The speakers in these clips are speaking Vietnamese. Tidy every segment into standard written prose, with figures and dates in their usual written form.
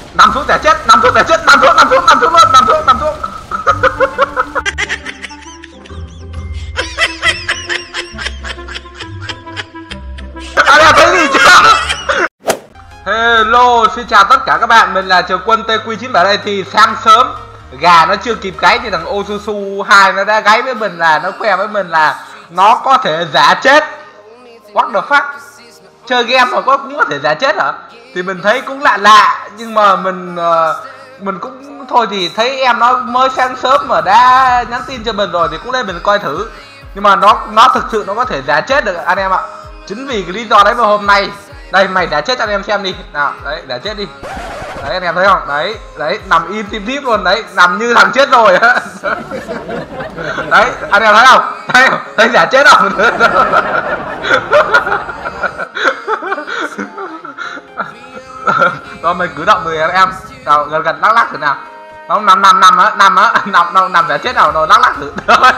Nằm xuống để chết, nằm xuống để chết, nằm xuống luôn, nằm xuống. Anh em thấy gì chưa? Hello, xin chào tất cả các bạn, mình là Trường Quân TQ97 đây. Thì sáng sớm gà nó chưa kịp gáy thì thằng Osusu 2 nó đã gáy với mình, là nó khoe với mình là nó có thể giả chết. What the fuck? Chơi game mà cũng có thể giả chết hả? Thì mình thấy cũng lạ, nhưng mà mình cũng thôi, thì thấy em nó mới sáng sớm mà đã nhắn tin cho mình rồi thì cũng lên mình coi thử. Nhưng mà nó thực sự nó có thể giả chết được anh em ạ. Chính vì cái lý do đấy mà hôm nay đây mày giả chết cho anh em xem đi nào. Đấy, giả chết đi. Đấy, anh em thấy không? Đấy, nằm im tim típ luôn đấy, nằm như thằng chết rồi á. Đấy, anh em thấy không? Thấy giả chết không? Rồi mình cử động người em nào, gần lắc thử nào. Không, nằm giả chết nào, rồi lắc thử.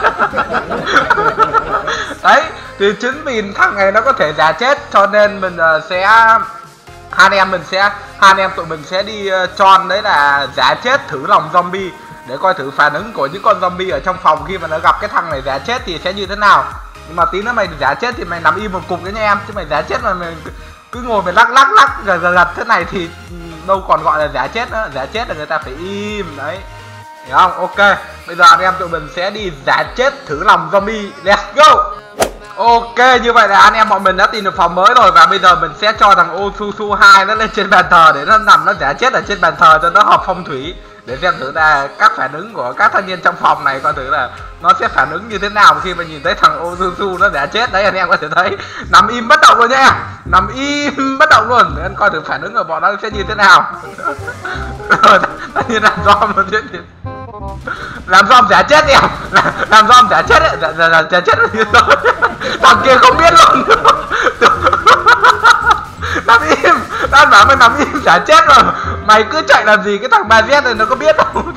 Đấy, thì chính vì thằng này nó có thể giả chết cho nên mình sẽ hai anh em tụi mình sẽ đi tròn đấy là giả chết thử lòng zombie để coi thử phản ứng của những con zombie ở trong phòng khi mà nó gặp cái thằng này giả chết thì sẽ như thế nào. Nhưng mà tí nữa mày giả chết thì mày nằm im một cục đấy nha em, chứ mày giả chết mà mày cứ ngồi mày lắc gật thế này thì đâu còn gọi là giả chết nữa. Giả chết là người ta phải im đấy, hiểu không? Ok, bây giờ anh em tụi mình sẽ đi giả chết thử lòng zombie. Let's go. Ok, như vậy là anh em bọn mình đã tìm được phòng mới rồi, và bây giờ mình sẽ cho thằng Osusu 2 nó lên trên bàn thờ để nó nằm nó giả chết ở trên bàn thờ cho nó hợp phong thủy, để xem thử là các phản ứng của các thanh niên trong phòng này, coi thử là nó sẽ phản ứng như thế nào khi mà nhìn thấy thằng Osusu nó giả chết. Đấy, anh em có thể thấy nằm im bất động luôn nha, nằm im bất động luôn, để anh coi thử phản ứng của bọn nó sẽ như thế nào. Rồi, thanh niên làm dòm một chuyện làm dòm giả chết em, làm dòm giả chết ấy, giả chết như rồi. Thằng kia không biết luôn. Nằm im, tao bảo mày nằm im giả chết rồi, mày cứ chạy làm gì, cái thằng bà Z này nó có biết không?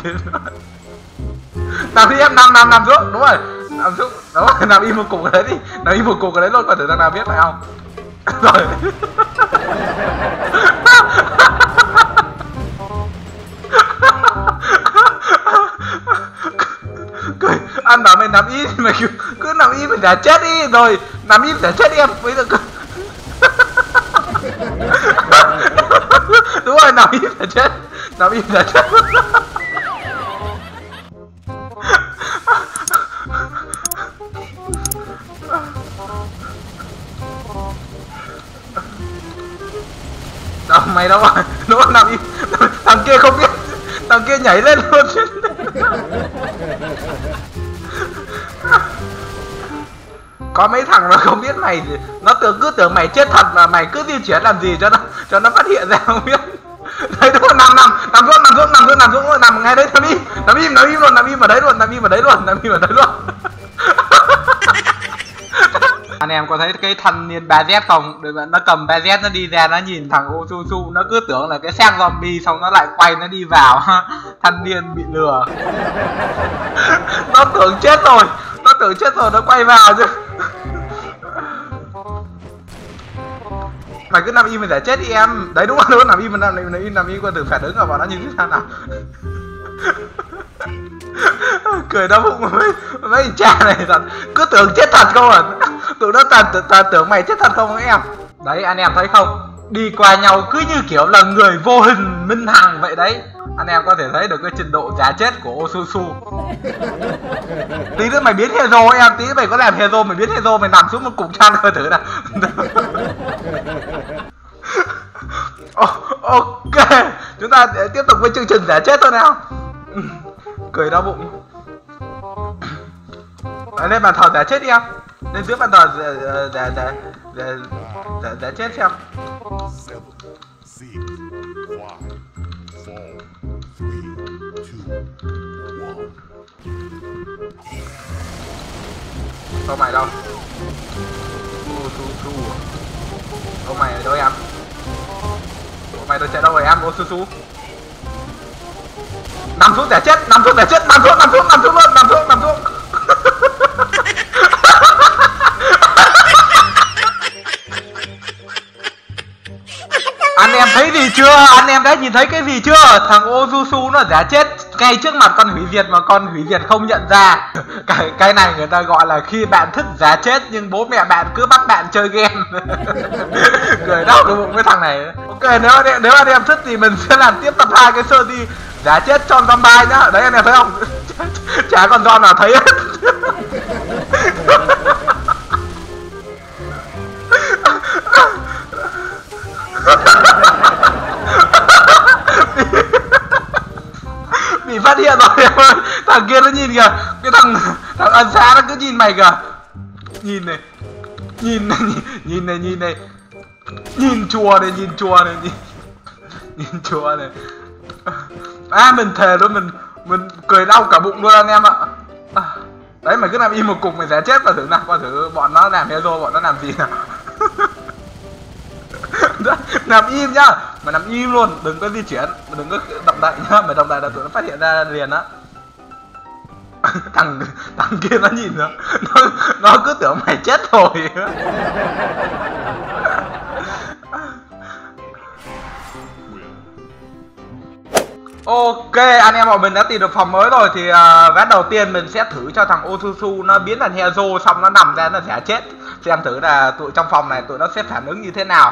Nằm im, nằm xuống, đúng rồi, nằm xuống, đúng rồi, nằm im một cục ở đấy đi, nằm im một cục ở đấy luôn, coi thử thằng nào biết phải không? Rồi. Cười, ăn bảo mày nằm im, mày cứ nằm im mày giả chết đi, rồi nằm im giả chết đi em. Bây giờ đúng rồi, nằm im giả chết, nằm im giả chết. Đâu mày đâu rồi, đúng rồi, nằm im. Thằng kia không biết, thằng kia nhảy lên luôn. Có mấy thằng nó không biết mày, nó cứ tưởng mày chết thật mà mày cứ di chuyển làm gì cho nó phát hiện ra, không biết. Đấy, đúng rồi, nằm xuống, nằm ngay đấy, nằm im luôn, nằm im ở đấy luôn. Anh em có thấy cái thanh niên 3Z không? Nó cầm 3Z nó đi ra, nó nhìn thằng Osusu, nó cứ tưởng là cái xác zombie, xong nó lại quay nó đi vào. Thanh niên bị lừa. Nó tưởng chết rồi, nó quay vào chứ. Mày cứ nằm im mày giả chết đi em. Đấy, đúng rồi, nằm im coi thử phản ứng của bọn nó như thế nào. Cười đau bụng mấy cha này thật, cứ tưởng chết thật không à. Tụi nó tưởng mày chết thật không em. Đấy, anh em thấy không, đi qua nhau cứ như kiểu là người vô hình minh hằng vậy đấy. Anh em có thể thấy được cái trình độ giả chết của Osusu. Tí nữa mày biến hero em, tí nữa mày có làm hero, mày biến hero, mày nằm xuống một cục chăn coi thử nào. Ok, chúng ta tiếp tục với chương trình giả chết thôi nào. Cười đau bụng. Lên bàn thờ giả chết đi em, lên dưới bàn thờ giả chết xem. Không mày đâu, Osusu. Không mày ở đâu em? Mày tôi chạy đâu rồi em, Osusu? Nằm xuống giả chết, nằm xuống. Anh em thấy gì chưa? Anh em đã nhìn thấy cái gì chưa? Thằng Ozusu nó giả chết ngay trước mặt con hủy diệt mà con hủy diệt không nhận ra. Cái này người ta gọi là khi bạn thích giả chết nhưng bố mẹ bạn cứ bắt bạn chơi game. Cười đau cái bụng cái thằng này. Ok, nếu anh em thích thì mình sẽ làm tiếp tập 2 cái sơ đi giả chết cho zombie nhá. Đấy anh em thấy không? Chả còn zombie nào thấy hết. Bị phát hiện rồi em ơi. Thằng kia nó nhìn kìa. Cái thằng ân xã nó cứ nhìn mày kìa. Nhìn này. Nhìn này. Nhìn chùa này. Nhìn chùa này. À mình thề luôn. Mình cười đau cả bụng luôn anh em ạ. Đấy mày cứ làm im một cục mày sẽ chết vào thử nào. Coi thử bọn nó làm hero bọn nó làm gì nào. Nằm im nhá, mà nằm im luôn, đừng có di chuyển, đừng có động đậy nhá, mày động đậy là tụi nó phát hiện ra liền á. thằng kia nó nhìn nó cứ tưởng mày chết rồi. Ok, anh em bọn mình đã tìm được phòng mới rồi thì ván đầu tiên mình sẽ thử cho thằng Ozusu nó biến thành hero xong nó nằm ra nó sẽ chết. Xem thử là tụi trong phòng này tụi nó sẽ phản ứng như thế nào.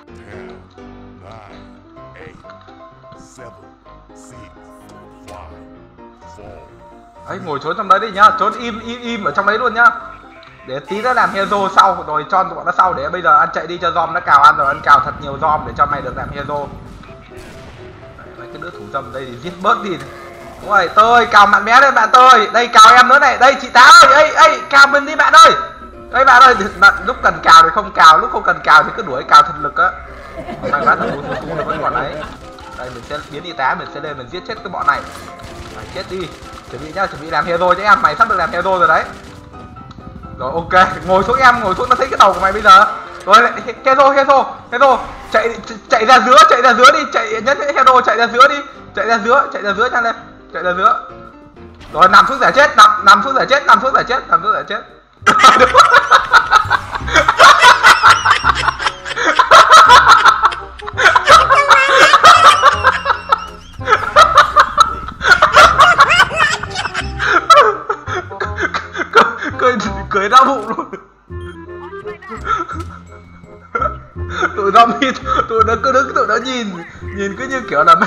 Ấy ngồi trốn trong đấy đi nhá, trốn im ở trong đấy luôn nhá. Để tí nữa làm hero sau rồi cho tụi nó sau, để bây giờ ăn chạy đi cho Dom nó cào ăn rồi, ăn cào thật nhiều Dom để cho mày được làm hero. Đấy, mấy cái đứa thủ dâm đây thì giết bớt đi. Đúng rồi, tôi cào bạn bé đây bạn tôi. Đây cào em nữa này, đây chị Táo ơi, ê cào mình đi bạn ơi. Đây bạn ơi, bạn lúc cần cào thì không cào, lúc không cần cào thì cứ đuổi cào thật lực á. May mắn là nó vẫn còn đấy. Đây mình sẽ biến y tá, mình sẽ lên mình giết chết cái bọn này. Mày chết đi. Chuẩn bị nhá, chuẩn bị làm hero cho em, mày sắp được làm hero rồi đấy. Rồi ok, ngồi xuống em, ngồi xuống nó thấy cái đầu của mày bây giờ. Rồi hero, chạy ra giữa đi, chạy nhất hero chạy ra giữa đi, chạy ra giữa nhanh lên, chạy ra giữa. Rồi nằm xuống giả chết, nằm xuống giả chết. Cười đau bụng luôn. Tụi zombie tụi nó cứ đứng tụi nó nhìn cứ như kiểu là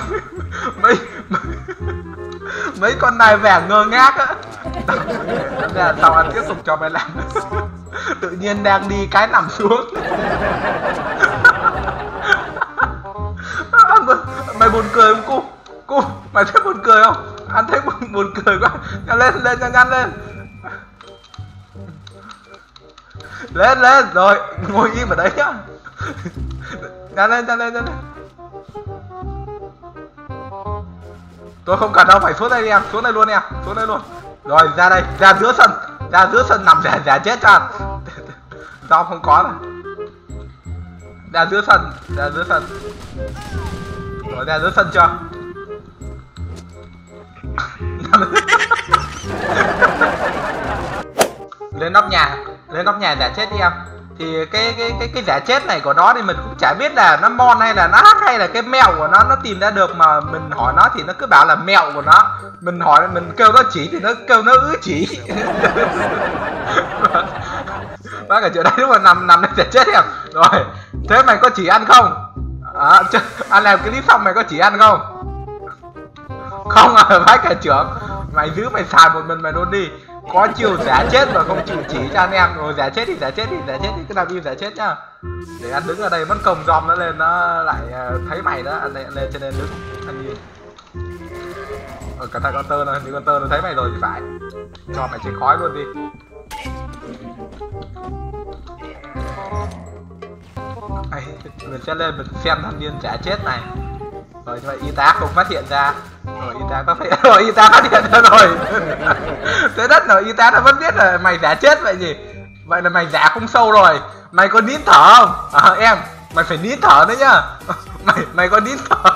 mấy con nai vàng ngơ ngác á. Là tao ăn tiếp tục cho mày làm. Tự nhiên đang đi cái nằm xuống. Mày buồn cười không cu? Mày thấy buồn cười không? Anh thấy buồn cười quá. Nhanh lên. Lên rồi, ngồi im ở đấy nhá. Nhanh lên. Tôi không cần đâu, phải xuống đây đi em, xuống đây luôn. Rồi ra đây, ra giữa sân nằm giả chết cho. Rau không có rồi. Ra giữa sân. Rồi ra giữa sân chưa? Lên nóc nhà giả chết đi em. Thì cái giả chết này của nó thì mình cũng chả biết là nó mon hay là nó hack hay là cái mẹo của nó tìm ra được, mà mình hỏi nó thì nó cứ bảo là mẹo của nó. Mình hỏi, mình kêu nó chỉ thì nó kêu nó chỉ. Bác ở chỗ đấy đúng mà nằm đây giả chết em. Rồi, thế mày có chỉ ăn không? Anh làm clip xong mày có chỉ ăn không? Không à, bác cả trưởng. Mày giữ mày xài một mình mày luôn đi. Có chiều giả chết mà không chịu chỉ cho anh em. Rồi giả chết đi, cứ làm im giả chết nhá. Để anh đứng ở đây mất công dòm nó lên nó lại thấy mày đó. Anh lên cho nên đứng anh nhìn. Cẩn thận con tơ nó, hình như con tơ nó thấy mày rồi thì phải. Cho mày trên khói luôn đi. Mình sẽ lên mình xem thanh niên giả chết này. Rồi như vậy y tá không phát hiện ra. Rồi y tá phát hiện ra rồi. Thế đất rồi y tá nó vẫn biết là mày giả chết vậy gì. Vậy là mày giả không sâu rồi. Mày có nín thở không? Em, mày phải nín thở nữa nhá. Mày có nín thở.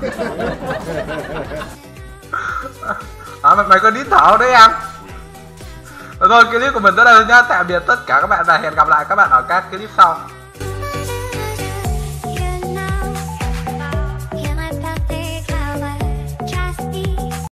Mày có nín thở không đấy em? Rồi clip của mình tới đây nhá. Tạm biệt tất cả các bạn và hẹn gặp lại các bạn ở các clip sau.